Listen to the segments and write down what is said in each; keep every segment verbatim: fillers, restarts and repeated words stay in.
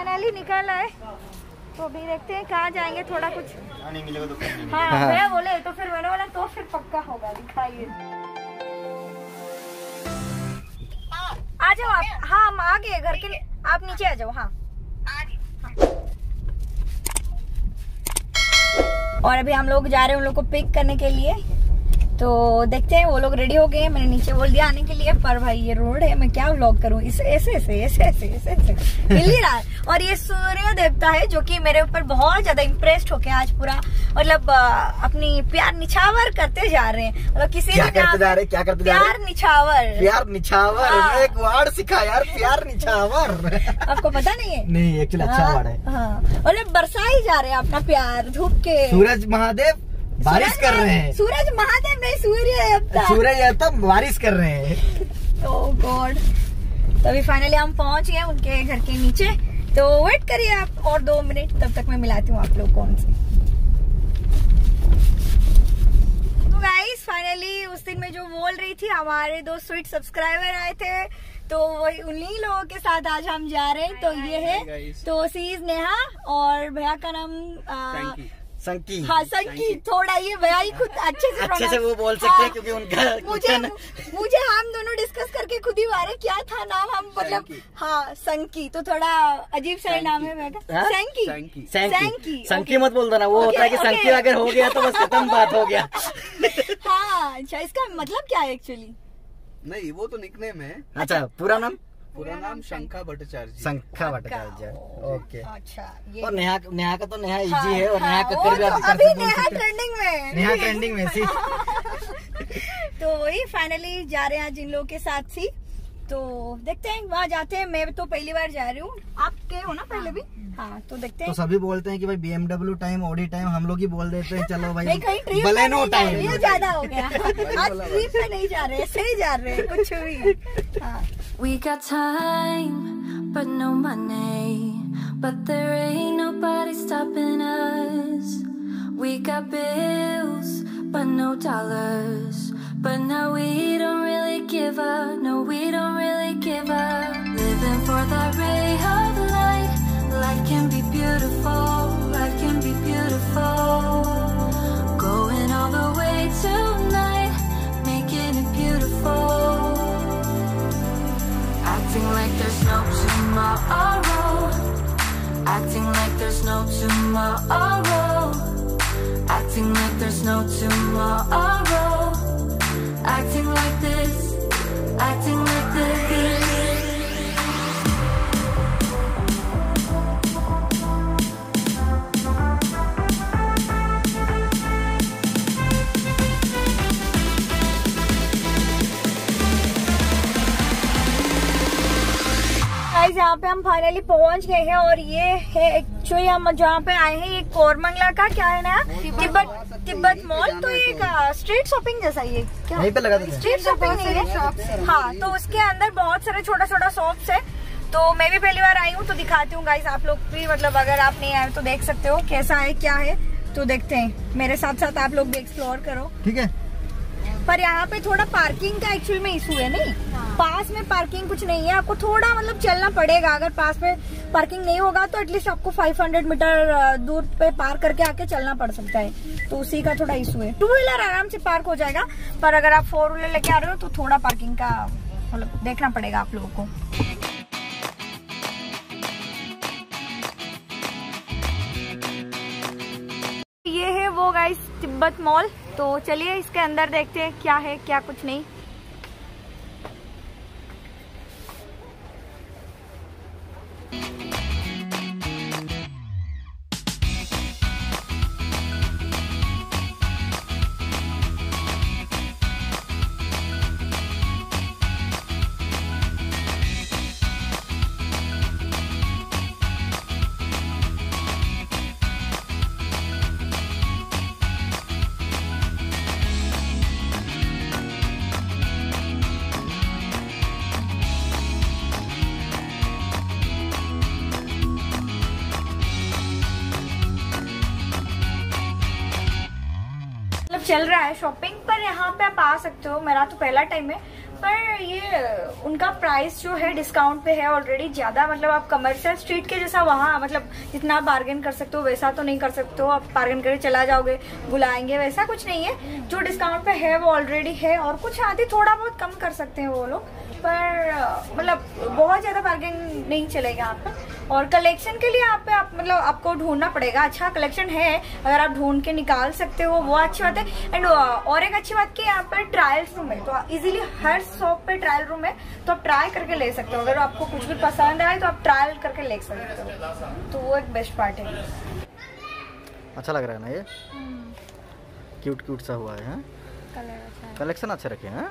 Finally निकल आए, तो अभी देखते हैं कहाँ जाएंगे। थोड़ा कुछ नहीं मिलेगा तो नहीं। हाँ भैया बोले तो फिर मैंने बोला तो फिर पक्का होगा, दिखाइए। आ जाओ आप। हाँ हम आ गए घर के लिए, आप नीचे आ जाओ। हाँ, हाँ। और अभी हम लोग जा रहे हैं उन लोग को पिक करने के लिए, तो देखते हैं। वो लोग रेडी हो गए हैं, मैंने नीचे बोल दिया आने के लिए, पर भाई ये रोड है, मैं क्या व्लॉग करूं। इसे ऐसे ऐसे ऐसे ऐसे ऐसे ऐसे हिल ही रहा है। और ये सूर्य देवता है जो कि मेरे ऊपर बहुत ज्यादा इम्प्रेस्ड होके आज पूरा मतलब अपनी प्यार निछावर करते जा रहे हैं। मतलब किसी क्या करते जा रहे हैं, क्या करते जा रहे हैं? प्यार निछावर। प्यार निछावर। हाँ। एक वर्ड सीखा यार, प्यार निछावर। आपको पता नहीं है? नहीं, एक्चुअली अच्छा वर्ड है। हाँ, मतलब बरसा ही जा रहे हैं अपना प्यार धूप के। सूरज महादेव बारिश कर रहे हैं। सूरज महादेव नहीं, सूर्य सूरज तो बारिश कर रहे हैं। Oh God. तो अभी फाइनली हम पहुंच गए उनके घर के नीचे, तो वेट करिए आप और दो मिनट, तब तक मैं मिलाती हूँ आप लोग को उनसे। तो गाइस फाइनली उस दिन में जो बोल रही थी, हमारे दो स्वीट सब्सक्राइबर आए थे, तो वही उन्हीं लोगों के साथ आज हम जा रहे हैं। तो ये है, तो सी इज नेहा और भैया का नाम संकी। हाँ संकी। थोड़ा ये भैया ही खुद अच्छे से अच्छे से वो बोल सकते हैं क्योंकि उनका मुझे मुझे हम दोनों डिस्कस करके खुद ही मारे क्या था नाम, हम मतलब हाँ संकी, तो थोड़ा अजीब सा नाम है भैया। संकी संकी संकी मत बोल दो ना, वो होता है कि संकी अगर हो गया तो बस खत्म बात हो गया। हाँ अच्छा, इसका मतलब क्या है एक्चुअली? नहीं वो तो निकनेम है। अच्छा पूरा नाम? पूरा नाम शंखा भट्टाचार्य। शंखा भट्टाचार्य, ओके। अच्छा ये और नेहा नेहा का तो नेहा इजी हाँ, है और हाँ, नेहा कक्कर भी आप अभी नेहा ट्रेंडिंग में नेहा ट्रेंडिंग में सी। तो वही फाइनली जा रहे हैं जिन लोगों के साथ थी, तो देखते हैं वहाँ जाते हैं। मैं तो पहली बार जा रही हूँ, आप गए हो ना पहले भी? हाँ तो देखते हैं। तो सभी बोलते हैं कि भाई बीएमडब्ल्यू टाइम, ऑडी टाइम, हम लोग ही बोल देते हैं चलो भाई नहीं, बलेनो टाइम। ये ज्यादा हो गया। आज ट्रिप पे नहीं जा रहे, ऐसे ही जा रहे हैं कुछ भी। हाँ। We got time, but no money, but there ain't nobody stopping us. We got bills, but no dollars, but now we don't really give up, no we don't really give up. Living for that ray of light, life can be beautiful, life can be beautiful. Going all the way tonight, making it beautiful. Acting like there's no tomorrow, acting like there's no tomorrow, acting like there's no tomorrow, acting like this, acting like this. यहाँ पे हम finally पहुंच गए हैं, और ये है actually हम जहाँ पे आए हैं, ये कोरमंगला का क्या है ना, तिब्बत तिब्बत मॉल। तो ये स्ट्रीट शॉपिंग जैसा, ये क्या पे लगा स्ट्रीट शॉपिंग नहीं है? हाँ, तो उसके अंदर बहुत सारे छोटा छोटा शॉप्स है। तो मैं भी पहली बार आई हूँ, तो दिखाती हूँ गाइस, आप लोग भी मतलब अगर आप नहीं आए तो देख सकते हो कैसा है क्या है। तो देखते हैं, मेरे साथ साथ आप लोग भी एक्सप्लोर करो, ठीक है। पर यहाँ पे थोड़ा पार्किंग का एक्चुअल में इशू है। नहीं हाँ। पास में पार्किंग कुछ नहीं है, आपको थोड़ा मतलब चलना पड़ेगा। अगर पास में पार्किंग नहीं होगा तो एटलीस्ट आपको पाँच सौ मीटर दूर पे पार करके आके चलना पड़ सकता है, तो उसी का थोड़ा इशू है। टू व्हीलर आराम से पार्क हो जाएगा, पर अगर आप फोर व्हीलर लेके आ रहे हो तो थोड़ा पार्किंग का मतलब देखना पड़ेगा आप लोगों को। ये है वो गाइस तिब्बत मॉल। तो चलिए इसके अंदर देखते हैं क्या है क्या कुछ नहीं। चल रहा है शॉपिंग, पर यहाँ पे आप आ सकते हो। मेरा तो पहला टाइम है, पर ये उनका प्राइस जो है डिस्काउंट पे है ऑलरेडी ज्यादा, मतलब आप कमर्शियल स्ट्रीट के जैसा वहाँ मतलब जितना आप बार्गेन कर सकते हो वैसा तो नहीं कर सकते हो, आप बार्गेन करके चला जाओगे बुलाएंगे, वैसा कुछ नहीं है। जो डिस्काउंट पे है वो ऑलरेडी है, और कुछ आदि थोड़ा बहुत कम कर सकते हैं वो लोग, पर मतलब बहुत ज्यादा बार्गेन नहीं चलेगा यहाँ पे। और कलेक्शन के लिए यहाँ पे आप मतलब आपको ढूंढना पड़ेगा, अच्छा कलेक्शन है अगर आप ढूंढ के निकाल सकते हो वो अच्छी बात है। एंड और एक अच्छी बात कि यहाँ पर ट्रायल रूम है, तो इजीली हर शॉप पे ट्रायल रूम है, तो आप ट्राई करके ले सकते हो। अगर आपको कुछ भी पसंद आए तो आप ट्रायल करके ले सकते हो, तो वो एक बेस्ट पार्ट है। अच्छा लग रहा है ना ये, क्यूट क्यूट सा हुआ है, कलेक्शन अच्छे रखे हैं।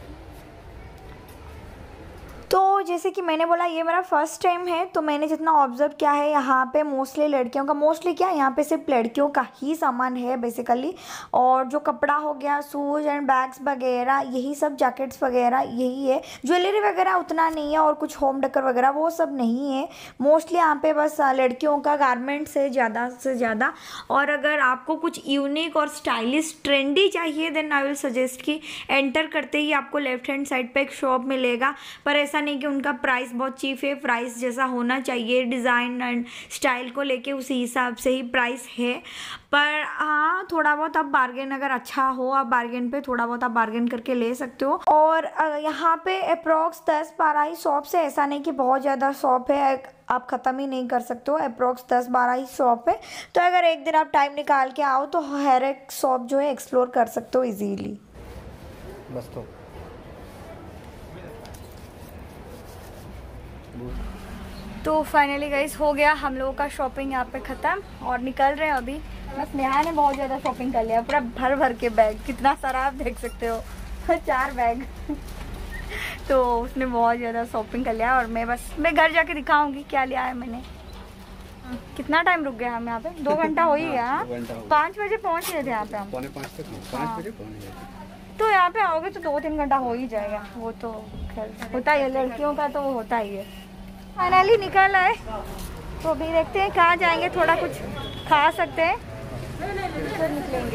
तो जैसे कि मैंने बोला ये मेरा फर्स्ट टाइम है, तो मैंने जितना ऑब्जर्व किया है यहाँ पे मोस्टली लड़कियों का, मोस्टली क्या यहाँ पे सिर्फ लड़कियों का ही सामान है बेसिकली। और जो कपड़ा हो गया, शूज एंड बैग्स वगैरह, यही सब, जैकेट्स वगैरह यही है। ज्वेलरी वगैरह उतना नहीं है, और कुछ होम डेकोर वगैरह वो सब नहीं है। मोस्टली यहाँ पे बस लड़कियों का गारमेंट्स है ज़्यादा से ज़्यादा। और अगर आपको कुछ यूनिक और स्टाइलिश ट्रेंडी चाहिए देन आई विल सजेस्ट कि एंटर करते ही आपको लेफ्ट हैंड साइड पे एक शॉप मिलेगा, पर ऐसा नहीं कि उनका प्राइस बहुत चीप है, प्राइस जैसा होना चाहिए डिज़ाइन एंड स्टाइल को लेके उसी हिसाब से ही प्राइस है। पर हाँ थोड़ा बहुत आप बार्गेन अगर अच्छा हो, आप बार्गेन पे थोड़ा बहुत आप बार्गेन करके ले सकते हो। और यहाँ पे अप्रोक्स दस बारह ही शॉप्स है, ऐसा नहीं कि बहुत ज़्यादा शॉप है, आप ख़त्म ही नहीं कर सकते हो। अप्रोक्स दस बारह ही शॉप है, तो अगर एक दिन आप टाइम निकाल के आओ तो हर एक शॉप जो है एक्सप्लोर कर सकते हो ईजीली। बस तो तो फाइनली गाइस हो गया हम लोगों का शॉपिंग यहाँ पे ख़त्म, और निकल रहे हैं अभी। बस नेहा ने बहुत ज़्यादा शॉपिंग कर लिया, पूरा भर भर के बैग, कितना सारा आप देख सकते हो, चार बैग तो उसने बहुत ज़्यादा शॉपिंग कर लिया। और मैं बस मैं घर जाके दिखाऊंगी क्या लिया है मैंने। कितना टाइम रुक गया हम यहाँ पे, दो घंटा हो ही गया। पाँच बजे पहुँच गए थे यहाँ पे हम, पौने पाँच तक पाँच बजे पहुंच गए। तो यहाँ पे आओगे तो दो तीन घंटा हो ही जाएगा, वो तो खैर होता ही है, लड़कियों का तो वो होता ही है। फाइनली निकल आए, तो अभी देखते हैं कहाँ जाएंगे, थोड़ा कुछ खा सकते हैं फिर निकलेंगे।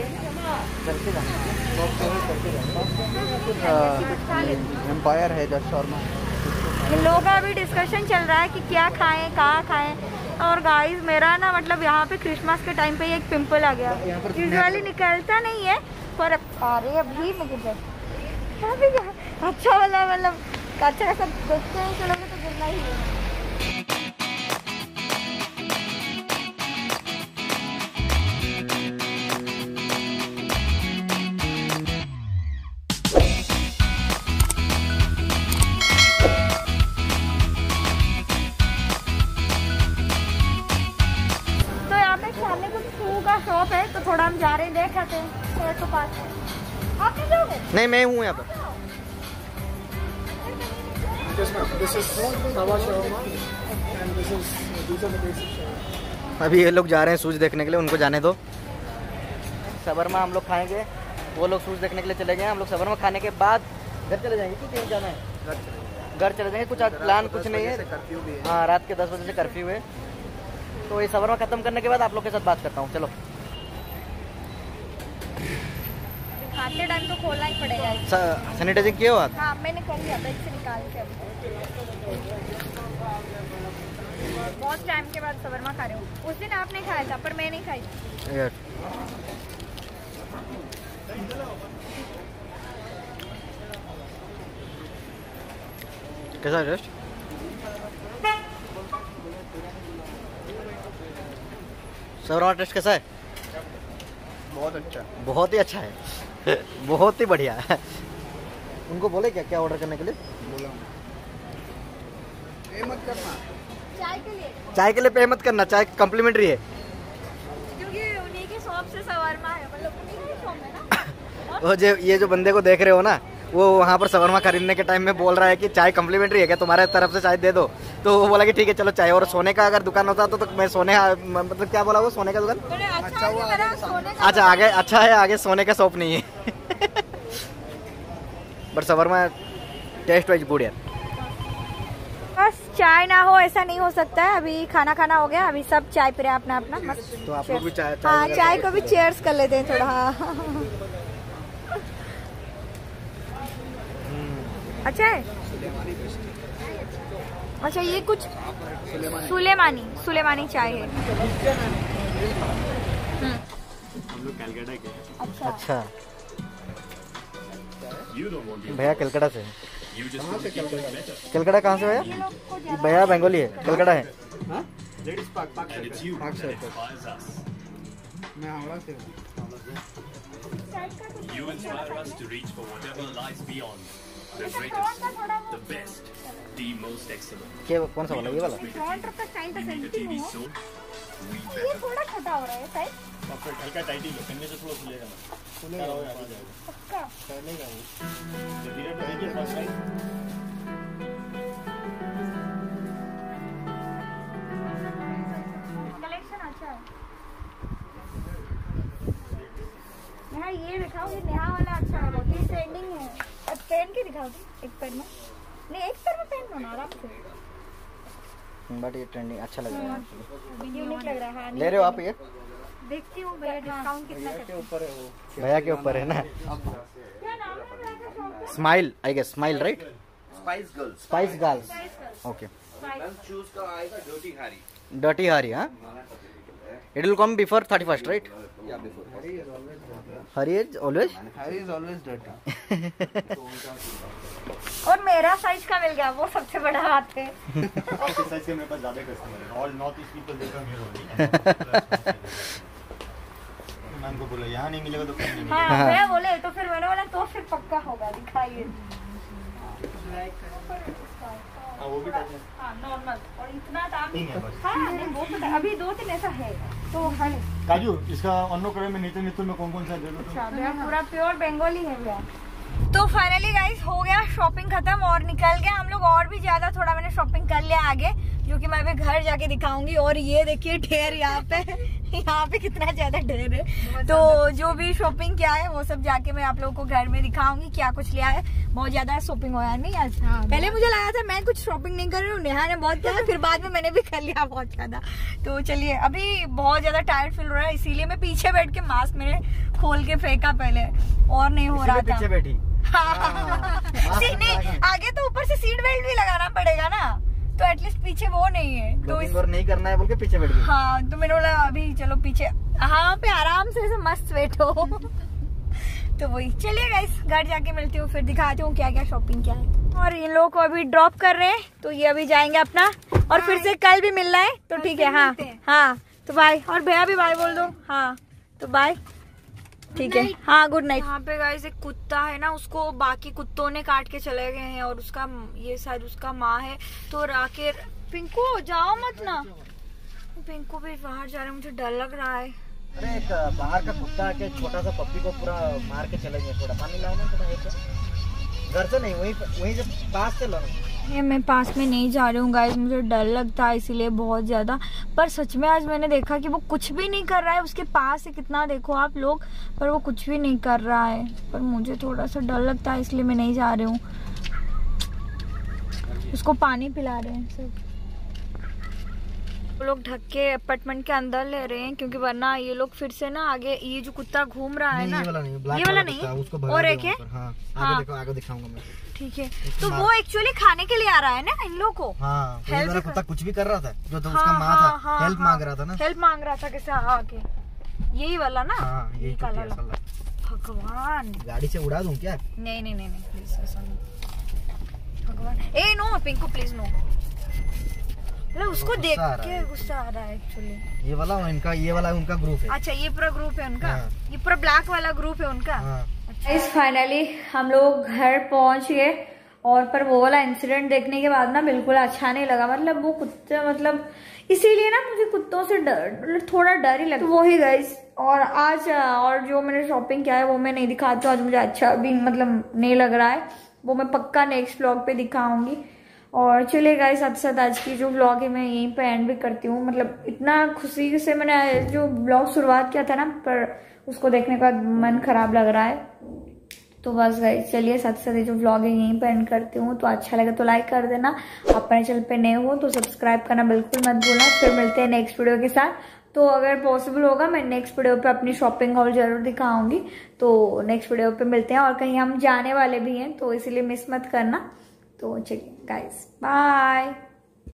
एम्पायर है जस्ट शॉर्मा। इन लोगों का अभी डिस्कशन चल रहा है कि क्या खाएं कहाँ खाएं। और गाइस मेरा ना मतलब यहाँ पे क्रिसमस के टाइम पे एक पिंपल आ गया, यूजुअली निकलता नहीं है, पर अरे अभी मुझे अच्छा वाला मतलब अच्छा ऐसा देखते हैं चलोगे तो गिरना ही है। शॉप है तो थोड़ा हम जा रहे हैं, देख आते हैं तो पास। आप नहीं जाओगे? नहीं मैं हूँ यहाँ पर। अभी ये लोग जा रहे हैं शूज देखने के लिए, उनको जाने दो। शवरमा हम लोग खाएंगे, वो लोग शूज देखने के लिए चले गए, हम लोग शवरमा खाने के बाद घर चले जाएंगे। कि कहीं जाना है? घर चले जाएंगे, कुछ प्लान कुछ नहीं है। हाँ रात के दस बजे से कर्फ्यू है, तो ये शवरमा खत्म करने के बाद आप लोग के साथ बात करता हूँ। चलो खाते टाइम तो खोलना ही पड़ेगा। सैनिटाइजिंग किए हो आप? हाँ मैंने कर लिया, बैग से निकाल के। बहुत टाइम के बाद शवरमा खा रहे हो। उस दिन आपने खाया था पर मैं नहीं खाई थी। यार कैसा है टेस्ट? शवरमा टेस्ट कैसा है? बहुत अच्छा, बहुत ही अच्छा है बहुत ही बढ़िया है। उनको बोले क्या क्या ऑर्डर करने के लिए? बोला ये मत करना, चाय के लिए। चाय के लिए पे मत करना, चाय कम्प्लीमेंट्री है क्योंकि उन्हीं के शॉप से शवरमा है, मतलब उन्हीं की शॉप है ना। वो जो ये जो बंदे को देख रहे हो ना, वो वहाँ पर शवरमा खरीदने के टाइम में बोल रहा है कि चाय कम्प्लीमेंट्री है क्या, तुम्हारे तरफ से चाय दे दो। तो वो बोला कि ठीक है चलो चाय। और सोने का अगर दुकान होता तो, तो मैं सोने मतलब क्या बोला वो, सोने का दुकान? अच्छा हुआ मेरा सोने का। अच्छा आगे अच्छा है, आगे सोने का शॉप नहीं है but shawarma taste wise good यार। बस चाय ना हो ऐसा नहीं हो सकता है। अभी खाना खाना हो गया, अभी सब चाय पी रहे हैं अपना अपना। बस तो आप लोग भी चाय हाँ चाय को भी चेयर्स कर लेते हैं थोड़ा। हाँ अच्छा है। अच्छा ये कुछ सुलेमानी सुलेमानी चाय है। हम लोग कलकत्ता के। अच्छा अच्छा भैया कलकत्ता से। कलकत्ता कहाँ से भैया? भैया बंगाली है, कलकत्ता है। मैं हावड़ा से हूँ। You inspire us to reach for whatever lies beyond. The greatest, the best, the most excellent. क्या कौन सा वाला? ये वाला? फ्रंट का साइज तो We need a senti T V है। soon. We ये थोड़ा छोटा हो रहा है साइज। हल्का टाइट ही लो, करने से थोड़ा खुलेगा ना। खुलेगा वो आगे जाएगा। पक्का। चलेगा वो। जब धीरे तो देखिए फर्स्ट साइज। कलेक्शन अच्छा है। नेहा ये दिखाओ, ये नेहा वाला अच्छा है, बहुत ही ट्रेंडिंग है। अब पहन के दिखाओ एक पैर में। नहीं एक पैर में पहन लो ना आराम से। बट ये ट्रेंडिंग अच्छा लग रहा है। यूनिक लग रहा है। ले रहे हो आप ये? देखती हूँ भैया डिस्काउंट कितना करते हैं। ऊपर है वो। भैया के ऊपर है ना। क्या नाम है भैया का शॉप का? Smile I guess, smile right? Spice Girls. Spice Girls. Okay. Shoes का आएगा डर्टी हैरी। डर्टी हारी, हाँ? It will come before thirty-first, right? या before Hari is always? Harry is always dirty. और मेरा साइज का मिल गया, वो सबसे बड़ा बात है। आपके साइज के मेरे पास ज्यादा कस्टमर है। All north east people they come here only. मैं उनको बोला यहाँ नहीं मिलेगा तो कहीं नहीं मिलेगा। हाँ भैया बोले तो फिर मैंने बोला तो फिर पक्का होगा, दिखाइए। हाँ वो भी टाइट है। हाँ नॉर्मल और इतना दाम नहीं है बस। हाँ नहीं वो तो अभी दो तीन ऐसा है तो है। काजू इसका अन्नो कलर में नीचे नीचे में कौन कौन सा दे दो? अच्छा भैया पूरा प्योर बंगाली है भैया। तो फाइनली गाइस हो गया शॉपिंग खत्म और निकल गया हम लोग। और भी ज्यादा थोड़ा मैंने शॉपिंग कर लिया आगे, जो कि मैं अभी घर जाके दिखाऊंगी। और ये देखिए ढेर यहाँ पे यहाँ पे कितना ज्यादा ढेर है। तो जो भी शॉपिंग किया है वो सब जाके मैं आप लोगों को घर में दिखाऊंगी क्या कुछ लिया है। बहुत ज्यादा शॉपिंग हुआ नहीं आज। हाँ, पहले मुझे लगा था मैं कुछ शॉपिंग नहीं कर रही हूँ, नेहा ने बहुत किया, फिर बाद में मैंने भी कर लिया बहुत ज्यादा। तो चलिए अभी बहुत ज्यादा टायर्ड फील हो रहा है, इसीलिए मैं पीछे बैठ के मास्क मैंने खोल के फेंका पहले और नहीं हो रहा था। पीछे बैठी। हाँ। नहीं आगे तो ऊपर से सीट बेल्ट भी लगाना पड़ेगा ना, तो एटलीस्ट पीछे वो नहीं है तो इस... और नहीं करना है बोल के पीछे बैठ गई। हाँ तो मैंने बोला अभी चलो पीछे, हाँ पे आराम से ऐसे मस्त बैठो। तो वही चलिए गाइस घर जाके मिलती हूँ, फिर दिखाती हूँ क्या क्या शॉपिंग क्या है। और इन लोगों को अभी ड्रॉप कर रहे हैं तो ये अभी जाएंगे अपना, और फिर से कल भी मिलना है तो ठीक है। हाँ हाँ तो बाय, और भैया भी बाय बोल दो। हाँ तो बाय, ठीक है। हाँ गुड नाइट। यहाँ पे गाइस एक कुत्ता है ना, उसको बाकी कुत्तों ने काट के चले गए हैं और उसका ये शायद उसका माँ है। तो राके पिंकू जाओ मत ना, पिंकू भी बाहर जा रहे, मुझे डर लग रहा है। अरे एक बाहर का कुत्ता के छोटा सा पप्पी को पूरा मार के चले गए। थोड़ा पानी लाओ ना, थोड़ा एक घर से नहीं, वहीं वहीं से पास से लो। ये मैं पास में नहीं जा रही हूँ गाइस, मुझे डर लगता है इसीलिए बहुत ज्यादा। पर सच में आज मैंने देखा कि वो कुछ भी नहीं कर रहा है, उसके पास से कितना देखो आप लोग, पर वो कुछ भी नहीं कर रहा है। पर मुझे थोड़ा सा डर लगता है इसलिए मैं नहीं जा रही हूँ। उसको पानी पिला रहे हैं सब लोग, ढक के अपार्टमेंट के अंदर ले रहे हैं, क्योंकि वरना ये लोग फिर से ना आगे ये जो कुत्ता घूम रहा है ना, ये वाला नहीं, ये वाला नहीं, और एक है। हाँ, हाँ, आगे देखो, आगे दिखाऊंगा मैं। ठीक है तो वो एक्चुअली खाने के लिए आ रहा है ना इन लोगों को। हाँ, तो ये वाला कुत्ता कुछ भी कर रहा था, जो तो हाँ, उसका माँ हाँ, था, हाँ, हेल्प हाँ, मांग रहा था ना, हेल्प मांग रहा था किसे आके, यही वाला ना। हाँ, यही काला कुत्ता वाला। भगवान गाड़ी से उड़ा दूं क्या? नहीं नहीं नहीं प्लीज ऐसा नहीं, भगवान। ए नो पिंकू प्लीज नो, मतलब उसको देख के गुस्सा आ रहा है एक्चुअली। ये वाला इनका, ये वाला उनका ग्रुप है। अच्छा ये पूरा ग्रुप है उनका। हाँ। ये पूरा ब्लैक वाला ग्रुप है उनका। हाँ। इस फाइनली हम लोग घर पहुंच गए, और पर वो वाला इंसिडेंट देखने के बाद ना बिल्कुल अच्छा नहीं लगा। मतलब वो कुत्ते, मतलब इसीलिए ना मुझे कुत्तों से डर, थोड़ा डर ही लगता। तो वो ही गाइस, और आज और जो मैंने शॉपिंग किया है वो मैं नहीं दिखाती हूँ आज, मुझे अच्छा भी मतलब नहीं लग रहा है, वो मैं पक्का नेक्स्ट व्लॉग पे दिखाऊंगी। और चलिए गाइस साथ साथ आज की जो व्लॉग है मैं यहीं पे एंड भी करती हूँ। मतलब इतना खुशी से मैंने जो व्लॉग शुरुआत किया था ना, पर उसको देखने के बाद मन खराब लग रहा है। तो बस गाइस चलिए साथ साथ जो व्लॉग है यहीं पे एंड करती हूँ। तो अच्छा लगे तो लाइक कर देना, आप मेरे चैनल पे नए हो तो सब्सक्राइब करना बिल्कुल मत भूलना। फिर मिलते हैं नेक्स्ट वीडियो के साथ, तो अगर पॉसिबल होगा मैं नेक्स्ट वीडियो पे अपनी शॉपिंग हॉल जरूर दिखाऊंगी। तो नेक्स्ट वीडियो पे मिलते हैं, और कहीं हम जाने वाले भी हैं तो इसीलिए मिस मत करना। तो चलिए गाइस, बाय।